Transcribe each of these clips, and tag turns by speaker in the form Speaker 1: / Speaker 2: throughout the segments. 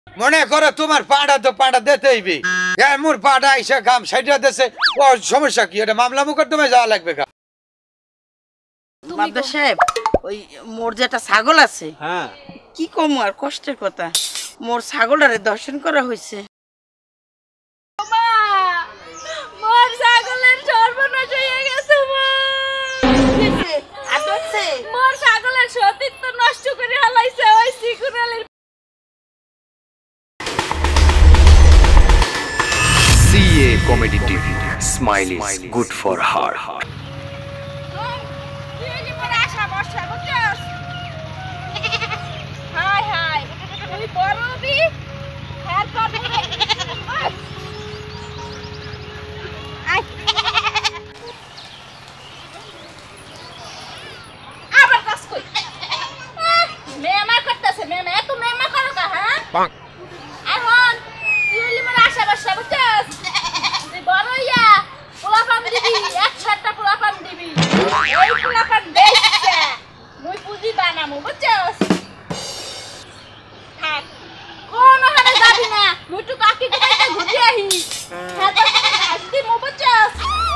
Speaker 1: মনে করো তোমার পাড়া তো পাড়া দিতে হইবে মোর পাড়া এসে কাম সাইডা দেশে ও সমস্যা কি এটা মামলা মোকদ্দমায় যাওয়া লাগবে কা
Speaker 2: মাদ্দা সাহেব ওই মোর যেটা ছাগল আছে
Speaker 1: হ্যাঁ
Speaker 2: কি কম আর কষ্টের কথা মোর ছাগলটারে দর্শন করা হয়েছে
Speaker 3: মোর ছাগলের সর্বনাশ হয়ে গেছে মা মোর ছাগলের সতীত্ব নষ্ট করে হালাইছে ওই চিকন আলীর
Speaker 4: CA Comedy TV. Smile is good for heart.
Speaker 3: Hi hi তুই বড়বি হ্যাঁ করবি আবার কাজ কই মেমা করতেছে মেমা এত মেমা করো কা হ্যাঁ এখন তুই আমার আশা বসা বুঝছস তুই বড় ইয়া পোলাপান দিবি এক ছাড়টা পোলাপান দিবি ওই পোলাপান দেখছে মুই পুঁজি বানামু বুঝছস থাক কোন হারে যাবি না মুই তো কাকি কাইতে ঘুরে আহি হ্যাঁ তো আসতি মু বুঝছস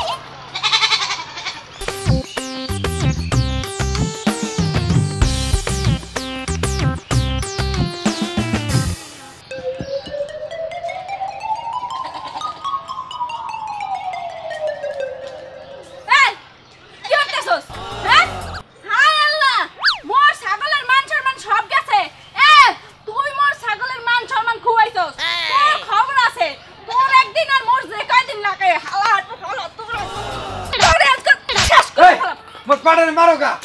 Speaker 1: মারো গা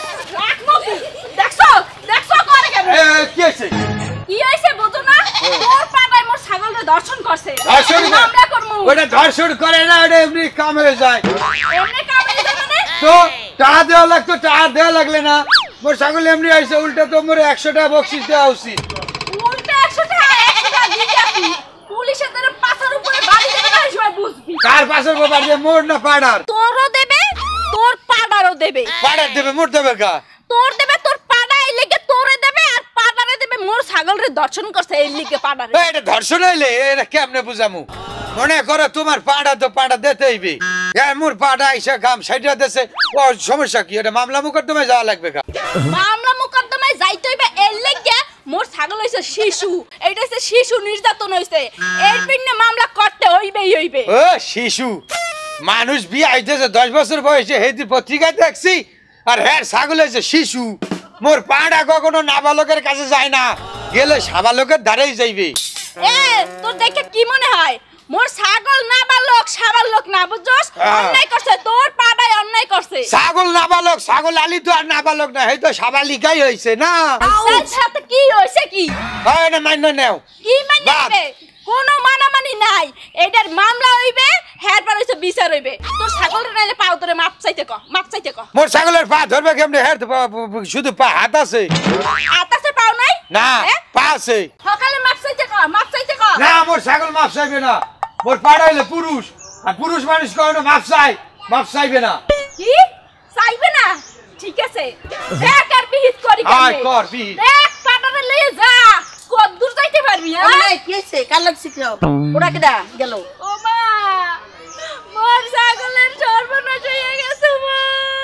Speaker 3: দেখছো দেখছো করে কেন
Speaker 1: কি হইছে
Speaker 3: কি হইছে বুঝো না তোর পাড়ায় মোর ছাগলরে দর্শন করছে
Speaker 1: দর্শন
Speaker 3: আমরা করমু
Speaker 1: ওটা ধর্ষণ করে না ওটা এমনি কাম হয়ে যায়
Speaker 3: এমনি কাম হয়ে যায় মানে
Speaker 1: তো টাকা দেওয়া লাগতো টাকা দেওয়া লাগলে না মোর ছাগল এমনি হইছে উল্টা তো মোর 100 টাকা বকশিশ দেওয়া উচিত
Speaker 3: উল্টা 100 টাকা দিয়াছি পুলিশের দ্বারা পাছার উপরে বাড়ি দেবে না সময় বুঝবি
Speaker 1: কার পাছার বাড়ি দিয়ে মোর না পাড়ার
Speaker 3: তোরও দেবে তোর পাড়ারও দেবে
Speaker 1: পাড়ার দেবে মোর দেবে কা
Speaker 3: তোর দেবে তোর পাড়া এই লিগে তোরে দেবে আর পাড়ারে দেবে মোর ছাগলরে দর্শন করছে এই লিগে পাড়ারে
Speaker 1: এটা ধর্ষণ হইলে এটা কেমনে বুঝামু মনে করো তোমার পাড়া তো পাড়া দিতে হইবে মোর পাড়া এসে কাম সাইডা দেশে ও সমস্যা কি এটা মামলা মোকদ্দমায় যাওয়া লাগবে কা
Speaker 3: মামলা মোকদ্দমায় যাইতে হইবে এই লিগে মোর ছাগল হইছে শিশু এইটা হইছে শিশু নির্যাতন হইছে এর পিছনে মামলা করতে হইবেই হইবে
Speaker 1: ও শিশু মানুষ বিয়ে হইতেছে 10 বছর বয়সে হেদি পত্রিকায় দেখছি আর হ্যাঁ ছাগল হয়েছে শিশু মোর পাড়া কখনো নাবালকের কাছে যায় না গেলে সাবালকের ধারেই যাইবে
Speaker 3: এ তোর দেখে কি মনে হয় মোর ছাগল নাবালক সাবালক না বুঝছস অন্যায় করছে তোর পাড়ায় অন্যায় করছে
Speaker 1: ছাগল নাবালক ছাগল আলী তো আর নাবালক না এই তো সাবালিকাই হইছে না
Speaker 3: তার সাথে কি হইছে কি
Speaker 1: হয় না মান্য নাও
Speaker 3: কি মানবে কোনো মানামানি নাই এটার মামলা হইবে হেরবার হইছে বিচার হইবে তোর ছাগল নাইলে পাও তোরে মাপ চাইতে ক
Speaker 1: মোর ছাগলের পা ধরবে কেমনে হ্যাঁ শুধু পা হাত আছে
Speaker 3: আতাসে পাও নাই
Speaker 1: না পা আছে
Speaker 3: সকালে মাপ চাইতে ক
Speaker 1: না মোর ছাগল মাপ চাইবে না মোর পাড়া হইলে পুরুষ আর পুরুষ মানুষ কখনো মাপ চাইবে না
Speaker 3: কি চাইবে না ঠিক আছে দেখ আর বিহিত করি
Speaker 1: আয় কর বিহিত
Speaker 3: দেখ পাটারে লয়ে যা কদ্দুর যাইতে পারবি হ্যাঁ
Speaker 2: কি হয়েছে কার লাগছে ওরা কেডা গেল
Speaker 3: ও মা মোর ছাগলের সর্বনাশ হয়ে গেছে মা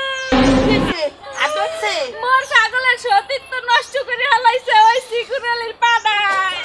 Speaker 3: মোর ছাগলের সতীত্ব নষ্ট করে হালাইছে ওই চিকন আলীর পাড়ায়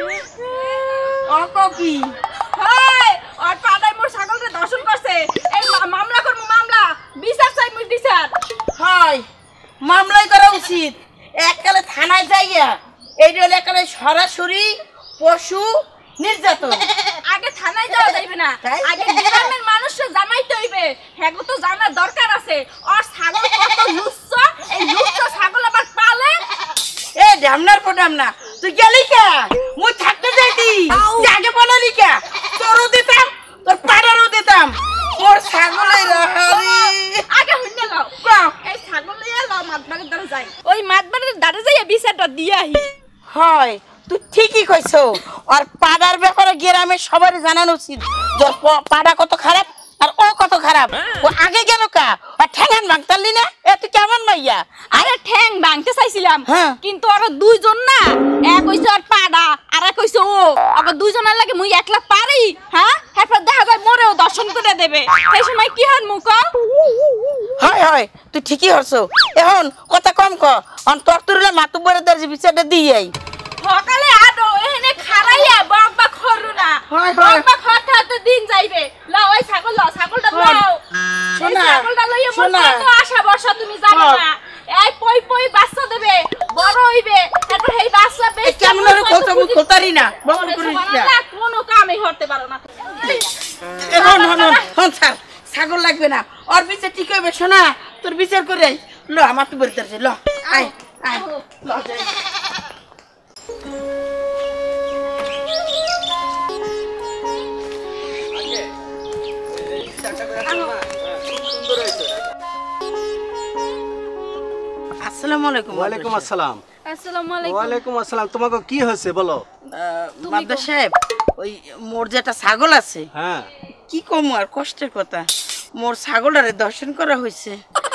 Speaker 2: কি
Speaker 3: হাই আর পাড়ায় মোর ছাগলরে দর্শন করছে এই মামলা করব মামলা বিচার চাই মুই বিচার
Speaker 2: হয় মামলাই করা উচিত এককালে থানায় যাইয়া এইটা হলো এককালে সরাসরি পশু নির্যাতন
Speaker 3: আগে থানায় যাওয়া যাইবে না আগে গ্রামের মানুষকে জানাইতে হইবে হেগো তো জানার দরকার আছে আর ছাগল কত লুচ্ছ এই লুচ্ছ ছাগল আবার পালে
Speaker 2: এ ডামনার পড়ামনা তুই গেলি কে মুই থাকতে যাইতি আগে বলালি কে তোরও দিতাম তোর পাড়ারও দিতাম ওর ছাগলের হারি
Speaker 3: আগে হইনে লাও এই ছাগল লইয়া লাও মাতবাড়ির দ্বারা যাই ওই মাতবাড়ির দ্বারা যাইয়া বিচারটা দিয়ে আহি
Speaker 2: হয় তুই ঠিকই কইছো আর পাড়ার ব্যাপারে গ্রামে সবার জানানো উচিত যে পাড়া কত খারাপ আর ও কত খারাপ ও আগে গেল কা আর ঠ্যাঙ্গান ভাঙতালি না এ তুই কেমন মাইয়া
Speaker 3: আরে ঠ্যাং ভাঙতে চাইছিলাম
Speaker 2: হ্যাঁ।
Speaker 3: কিন্তু ওরা দুইজন না এক হইছে আর পাড়া আর এক হইছে ও আবার দুইজনের লাগে মুই একলা পারি হ্যাঁ এরপর দেখা যায় মোরেও দর্শন করে দেবে এই সময় কি হন মুখ
Speaker 2: হয় হয় তুই ঠিকই হরছো এখন কথা কম ক অন তোর তুরলে মাতু বরে দর্জি বিচারটা দিয়ে আই
Speaker 3: সকালে আদো এখানে খারাইয়া বাবা খরু না
Speaker 2: হয়, হয়।
Speaker 3: বাবা খরতে দিন যাইবে লও ওই ছাগলটা লও
Speaker 2: শোনা,
Speaker 3: ছাগলটা লইয়া
Speaker 2: শোনা।
Speaker 3: মনে তো আশা বর্ষা তুমি জানো না এই পই পই বাচ্চা দেবে বড় হইবে তারপর এই বাচ্চা বেশ
Speaker 2: কেমন রে কত মুখ খতারি না বকর করিস না
Speaker 3: কোনো কামই করতে পারো না
Speaker 2: এখন হন হন স্যার ছাগল লাগবে না ওর বিচার ঠিক হবে শোনা তোর বিচার করে আই ল আমার তো বলতে আছে ল আয় আয় ল যাই আসসালামু আলাইকুম
Speaker 5: ওয়ালাইকুম আসসালাম।
Speaker 3: আসসালামু আলাইকুম
Speaker 5: ওয়ালাইকুম আসসালাম। তোমাকে কি হয়েছে বলো?
Speaker 2: মাদ্দা সাহেব ওই মোর যেটা ছাগল আছে
Speaker 5: হ্যাঁ,
Speaker 2: কি কম আর কষ্টের কথা মোর ছাগলটারে দর্শন করা হয়েছে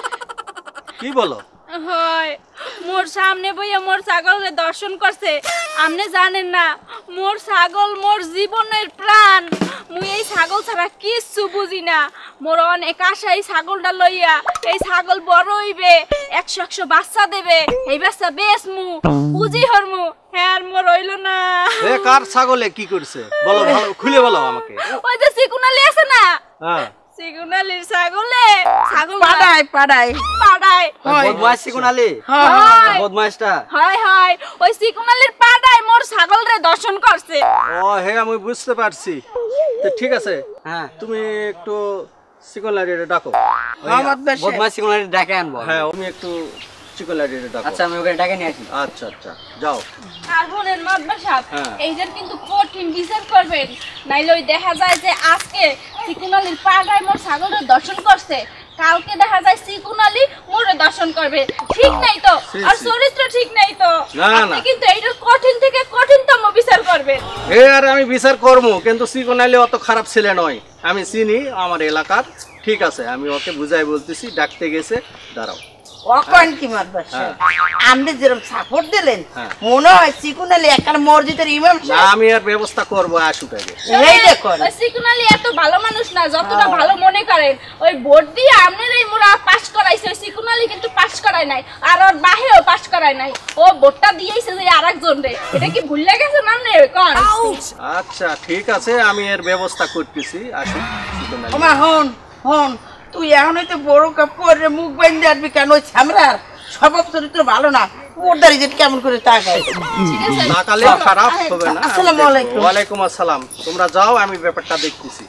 Speaker 5: কি বলো?
Speaker 3: হয় মোর সামনে বইয়া মোর ছাগলকে দর্শন করছে আপনি জানেন না মোর ছাগল মোর জীবনের প্রাণ মুই এই ছাগল ছাড়া কিচ্ছু বুঝি না মোর অনেক আশা এই ছাগলটা লইয়া এই ছাগল বড় হইবে 100 বাচ্চা দেবে এই বাচ্চা বেশ মু বুঝি হরমু হ্যাঁ আর মোর হইল না
Speaker 5: এ কার ছাগলে কি করছে বলো, ভালো খুলে বলো আমাকে।
Speaker 3: ওই যে চিকন আলী আছে না
Speaker 5: হ্যাঁ,
Speaker 3: চিকন আলীর ছাগলে ছাগল
Speaker 2: পাড়ায় পাড়ায়
Speaker 3: পাড়ায়
Speaker 5: বদমাইশ চিকন আলী,
Speaker 3: হয়।
Speaker 5: বদমাইশটা।
Speaker 3: হয় হয় ওই চিকন আলীর পাড়ায় মোর ছাগলরে দর্শন করছে
Speaker 5: ও হ্যাঁ, আমি বুঝতে পারছি। তো ঠিক আছে, হ্যাঁ তুমি একটু চিকন আলীরে ডাকো।
Speaker 2: বদমাইশ
Speaker 6: চিকন আলী ডাকে আনবো।
Speaker 5: হ্যাঁ, আমি একটু চিকন আলীরে ডাকো।
Speaker 6: আচ্ছা আমি ওকে ডাকে নিয়ে আসি।
Speaker 5: আচ্ছা আচ্ছা, যাও।
Speaker 3: আর বলেন মাদবা সাহেব
Speaker 5: হ্যাঁ।
Speaker 3: এইদের কিন্তু কঠিন বিচার করবেন নাইলে ওই দেখা যায় যে আজকে চিকন আলীর পাড়ায় মোর ছাগলের দর্শন করছে কালকে দেখা যায় চিকন আলী মোরে দর্শন করবে ঠিক নাই তো আর চরিত্র ঠিক নাই তো
Speaker 5: না,
Speaker 3: আপনি
Speaker 5: না।
Speaker 3: কিন্তু এইটা কঠিন থেকে কঠিনতম বিচার করবেন
Speaker 5: এ আর আমি বিচার করবো, কিন্তু চিকন আলী অত খারাপ ছেলে নয়, আমি চিনি আমার এলাকার। ঠিক আছে, আমি ওকে বুঝাই বলতেছি, ডাকতে গেছে, দাঁড়াও।
Speaker 2: অকন কি মাদবা সাহেব আপনি যেরকম সাপোর্ট দিলেন
Speaker 5: হ্যাঁ।
Speaker 2: মনে হয় চিকুনালি একটা মসজিদের ইমাম
Speaker 5: না,
Speaker 2: সাহেব
Speaker 5: আমি আর ব্যবস্থা করবো, আসুক আগে।
Speaker 2: এই দেখুন
Speaker 3: ওই চিকন আলী এত ভালো মানুষ না যতটা ভালো মনে করেন ওই ভোট দিয়ে আপনার এই মোরা পাস করাইছে ওই চিকন আলী কিন্তু পাস করায় নাই আর ওর বাহেও পাস করায় নাই ও ভোটটা দিয়েছে যে আরেকজন রে এটা কি ভুলে গেছে না নে কোন
Speaker 5: আচ্ছা ঠিক আছে, আমি এর ব্যবস্থা করতেছি, আসুক চিকন আলী।
Speaker 2: ওমা হন হন তুই এখন হয়তো বড় কাপড়ে মুখ বেঁধে আসবি কেন ওই ছামরার স্বভাব চরিত্র ভালো না ওরদারি যে কেমন করে তাকায়
Speaker 5: তাকালে খারাপ হবে না।
Speaker 2: আসসালামু আলাইকুম।
Speaker 5: ওয়ালাইকুম আসসালাম। তোমরা যাও, আমি ব্যাপারটা দেখতেছি।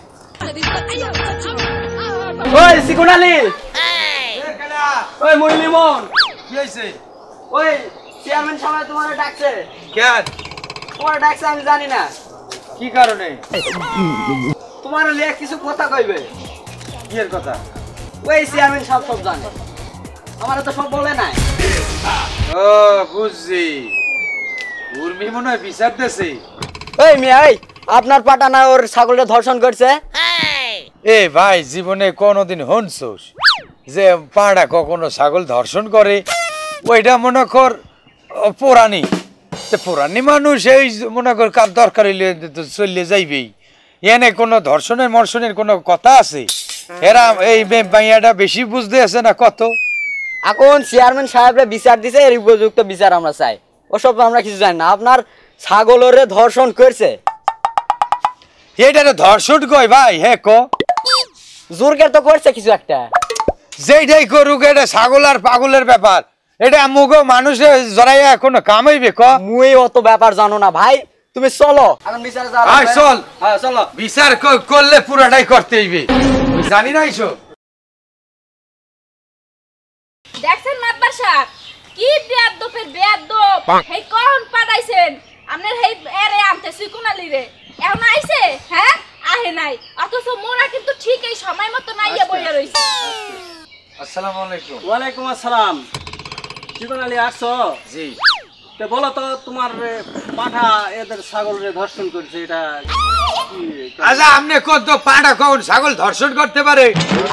Speaker 6: ওই চিকন আলী, ওই মুইলিমন,
Speaker 1: কি হয়েছে?
Speaker 6: ওই চেয়ারম্যান সাহেব তোমারে ডাকছে।
Speaker 1: কেন?
Speaker 6: তোমারে ডাকছে আমি জানি না,
Speaker 1: কি কারণে?
Speaker 6: তোমার লিয়ে কিছু কথা কইবে।
Speaker 1: কি এর কথা?
Speaker 6: ওই চেয়ারম্যান সাহেব সব জানে, আমারে তো সব বলে নাই।
Speaker 1: ও বুঝছি, উর্মি মনে হয় বিচার দেছে।
Speaker 6: ওই মিয়াই, আপনার পাটানা ওর ছাগলটা ধর্ষণ করছে।
Speaker 1: এ ভাই, জীবনে কোনোদিন হনছোস যে পাড়া কখনো ছাগল ধর্ষণ করে? ওইটা মনে কর পুরানি পুরানি মানুষ, এই মনে কর কার দরকার হইলে চললে যাইবেই। এনে কোনো ধর্ষণের মর্ষণের কোনো কথা আছে? এরা এই মাইয়াটা বেশি বুঝতে আছে না কত?
Speaker 6: এখন চেয়ারম্যান সাহেবরা বিচার দিছে, এর উপযুক্ত বিচার আমরা চাই। ওসব আমরা কিছু জানি না। আপনার ছাগলরে ধর্ষণ করছে,
Speaker 1: এটা ধর্ষণ কয় ভাই? হ্যাঁ ক,
Speaker 6: জোরকে তো করছে কিছু একটা।
Speaker 1: যেইটাই করুক, এটা ছাগল আর পাগলের ব্যাপার। এটা মুগো মানুষে জড়াইয়া কোনো কাম হইবে ক?
Speaker 6: মুই অত ব্যাপার জানো না ভাই, তুমি চলো এখন বিচারে যাও।
Speaker 1: আয় চল।
Speaker 6: হ্যাঁ চলো।
Speaker 1: বিচার করলে পুরাটাই করতে হইবে, জানি না এইসব।
Speaker 3: দেখছেন মাদবা সাহেব কি বেয়াদবের বেয়াদব এই কোন পাঠাইছেন আপনার এই এরে আনতে চিকন আলী রে এখন আইছে হ্যাঁ আহে নাই অথচ মোরা কিন্তু ঠিক এই সময় মতো নাইয়া বইয়া রইছে
Speaker 1: আসসালামু আলাইকুম।
Speaker 5: ওয়ালাইকুম আসসালাম। চিকন আলী আসছো?
Speaker 1: জি।
Speaker 5: তো তো বলো তো তোমার পাঠা এদের ছাগলরে ধর্ষণ করছে এটা কি?
Speaker 1: আচ্ছা আপনি কত পাটা কখন ছাগল ধর্ষণ করতে পারে?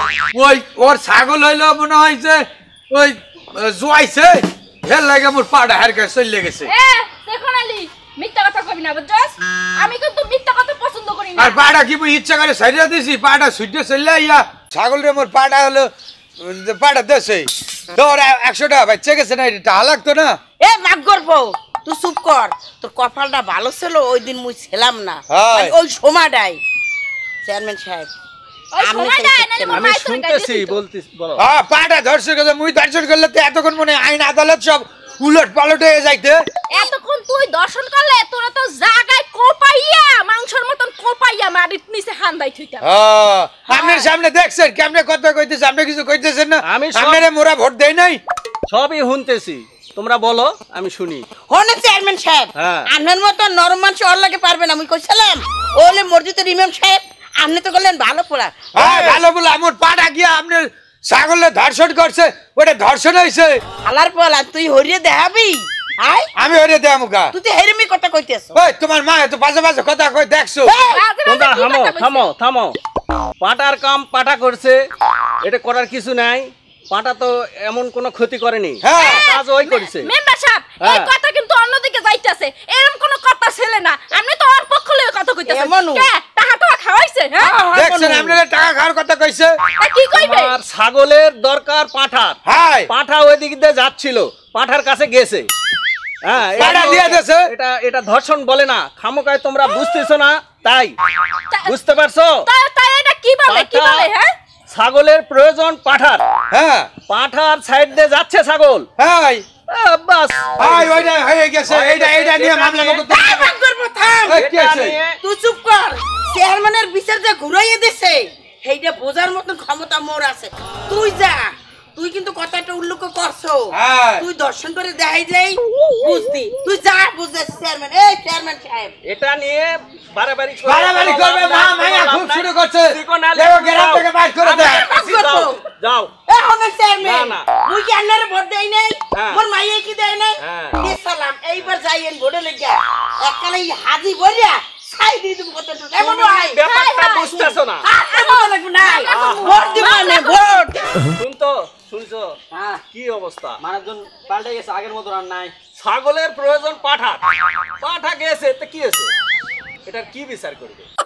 Speaker 1: ওই ওর ছাগল হইলো মনে হয় যে ওই জুয়াইছে হেল লাগে মোর পাটা হের কাছে চলে গেছে।
Speaker 3: দেখুন আলী মিথ্যা কথা কবি না বুঝছস? আমি কিন্তু মিথ্যা কথা পছন্দ করি না।
Speaker 1: আর পাটা কি মুই ইচ্ছা করে সাইডা দিছি? পাটা সুইটে চলে আইয়া ছাগল রে মোর পাটা হলো পাটা দেছে তোর 100 টাকা বাচ্চা গেছে না, এটা লাগতো না।
Speaker 2: এ মাগর বউ তুই চুপ কর, তোর কপালটা ভালো ছিল ওই দিন মুই ছিলাম না,
Speaker 1: হাই।
Speaker 2: ওই সময়টাই চেয়ারম্যান সাহেব
Speaker 3: ওই সময়টা এনে মোর
Speaker 5: আমি
Speaker 3: মাই তোরে
Speaker 5: শুনতেছি বলতিস বলো।
Speaker 1: হ্যাঁ পাটা ধর্ষণ করে মুই ধর্ষণ করলে তো এতক্ষণ মনে হয় আইন আদালত সব উলট পালট হয়ে যাইতে।
Speaker 3: এতক্ষণ তুই দর্শন করলে তোরা তো জায়গায় কোপাইয়া মাংসের মতন কোপাইয়া মারিত নিচে হান্দাই থইতা।
Speaker 1: আপনার সামনে দেখছেন কেমনে কথা কইতেছে, আপনি কিছু কইতেছেন না?
Speaker 5: আমি সব-
Speaker 1: সামনে মোরা ভোট দেই নাই।
Speaker 5: সবই শুনতেছি, তোমরা বলো আমি শুনি।
Speaker 2: হনে চেয়ারম্যান সাহেব
Speaker 5: হ্যাঁ।
Speaker 2: আপনার মতো নরম মানুষ ওর লাগে পারবে না, আমি কইছিলাম ওলে মসজিদের ইমাম সাহেব আপনি তো বললেন ভালো পোড়া।
Speaker 1: হ্যাঁ ভালো বলে আমার পাটা গিয়া আপনার ছাগলে ধর্ষণ করছে, ওটা ধর্ষণ হয়েছে।
Speaker 2: হালার পোলা তুই হরিয়ে দেখাবি? আই
Speaker 1: আমি ওরে দেয়া মুখা।
Speaker 2: তুই তো হেরেমি কথা কইতেছ।
Speaker 1: ওই তোমার মা এত বাজে বাজে কথা কই দেখছো?
Speaker 5: তোমরা থামো থামো থামো। পাটার কাম পাটা করছে, এটা করার কিছু নাই। পাটা তো এমন কোনো ক্ষতি করেনি,
Speaker 1: হ্যাঁ।
Speaker 5: কাজ ওই করেছে।
Speaker 3: মেম্বার সাহেব এই
Speaker 5: হ্যাঁ।
Speaker 3: কথা কিন্তু অন্যদিকে যাইতাছে, এরকম কোন কথা ছেলে না। আপনি তো ওর পক্ষ লয়ে কথা কইতাছেন।
Speaker 2: এমনও?
Speaker 3: কে টাকা তো খাওয়াইছে? হ্যাঁ
Speaker 1: দেখছেন আপনারা টাকা খাওয়ার কথা কইছে।
Speaker 3: তা কি কইবে?
Speaker 5: তোমার ছাগলের দরকার পাঠার।
Speaker 1: হাই
Speaker 5: পাঠা ওই দিক দিয়ে যাচ্ছিল, পাঠার কাছে গেছে। হ্যাঁ
Speaker 1: পাঠা দিয়ে দিয়েছে?
Speaker 5: এটা এটা ধর্ষণ বলে না, খামোকায় তোমরা বুঝতেছো না তাই।
Speaker 3: তা-
Speaker 5: বুঝতে পারছো?
Speaker 3: তাই এটা কি বলে কি
Speaker 5: পাঠা-
Speaker 3: বলে? হ্যাঁ
Speaker 5: ছাগলের প্রয়োজন পাঠার,
Speaker 1: হ্যাঁ
Speaker 5: পাঠার সাইড দিয়ে যাচ্ছে ছাগল।
Speaker 1: হাই
Speaker 5: বাস
Speaker 1: হাই ওইটা হয়ে গেছে। এইটা নিয়ে মামলা করতে
Speaker 2: আই মাগর বউ থাম,
Speaker 1: এই কি আছে?
Speaker 2: তুই চুপ কর। চেয়ারম্যানের বিচার যে ঘুরাইয়ে দিছে সেইটা বোঝার মতন ক্ষমতা মোর আছে। তুই যা, তুই কিন্তু কথাটা উল্লেখ করছো,
Speaker 1: হ্যাঁ।
Speaker 2: তুই দর্শন করে দেখাই যাই বুঝতি। তুই যা বুঝছিস চেয়ারম্যান। এই চেয়ারম্যান সাহেব
Speaker 5: এটা নিয়ে বাড়াবাড়ি
Speaker 1: বাড়াবাড়ি করবে মা, মাইয়া খুব শুরু করছে।
Speaker 5: চিকন আলী,
Speaker 1: দেখো গ্রাম
Speaker 5: যাও।
Speaker 1: থেকে বাইর করে দেয়।
Speaker 5: যাও, যাও।
Speaker 2: এখন চেয়ারম্যান
Speaker 5: না, না।
Speaker 2: মুই কি আন্নারে ভোট দেই নাই?
Speaker 5: হ্যাঁ।
Speaker 2: মোর মাইয়ে কি দেয় নাই?
Speaker 5: হ্যাঁ।
Speaker 2: দিয়ে সালাম এইবার যাইয়েন ভোটে লেগে একখানে হাজি বলিয়া ছাই দিয়ে দিব কতটা এমন হয়।
Speaker 5: ব্যাপারটা বুঝতেছো না।
Speaker 2: এমন লাগবে না, ভোট দিব না ভোট।
Speaker 5: শুনতো শুনছো
Speaker 6: হ্যাঁ
Speaker 5: কি অবস্থা?
Speaker 6: মানুষজন পাল্টে গেছে, আগের মতো আর নাই।
Speaker 5: ছাগলের প্রয়োজন পাঠা, পাঠা গেছে তো কি হয়েছে? এটার কি বিচার করবে?